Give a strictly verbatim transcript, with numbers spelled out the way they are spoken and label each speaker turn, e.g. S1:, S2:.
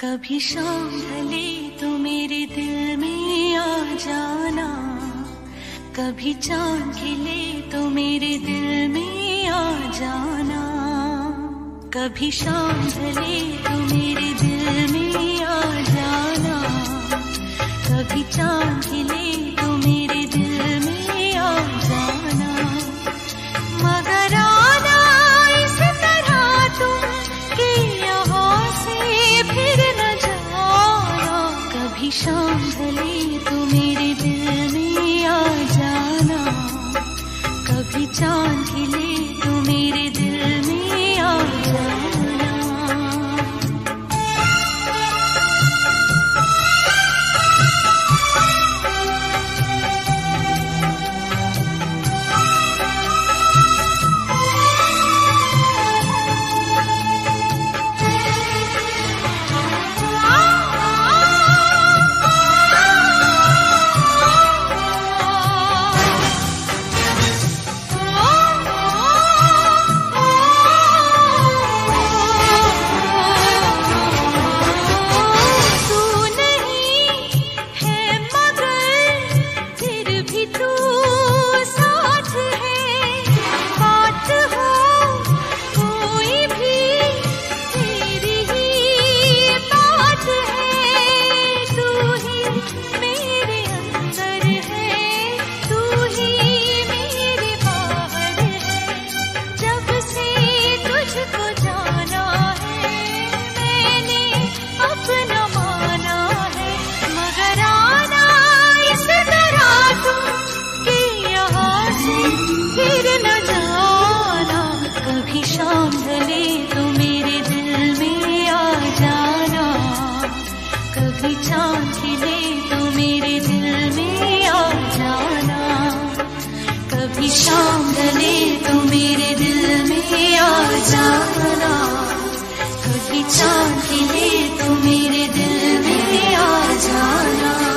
S1: कभी शाम ढले तो मेरे दिल में आ जाना, कभी चांद खिले तो मेरे दिल में आ जाना। कभी शाम ढले तो मेरे दिल में आ जाना, कभी चांद खिले तो मेरे दिल में आ जाना। मगर आना इस तरह तुम कि यहाँ से फिर न जाना। कभी शाम ढले तो मेरे दिल में आ जाना, कभी चांद खिले तो मेरे दिल में आ जाना। चांद खिले तो मेरे दिल में आ जाना, कभी शाम ढले तो मेरे दिल में आ जाना, कभी चांद खिले तो मेरे दिल में आ जाना।